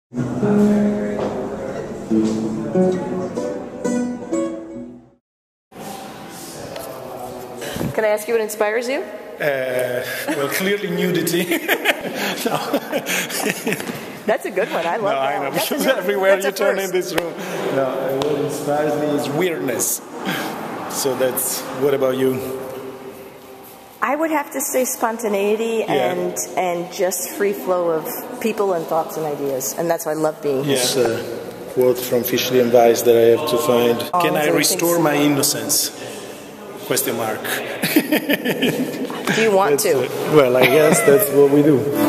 Can I ask you what inspires you? Well, clearly nudity. No. That's a good one. I love that. I know, That's because everywhere you turn first. in this room. No, what inspires me is weirdness. So that's, what about you? I would have to say spontaneity and just free flow of people and thoughts and ideas. And that's why I love being here. Yes, a quote from Fishley and Weiss that I have to find. Can I restore my innocence? Question mark. Do you want to? Well, I guess that's what we do.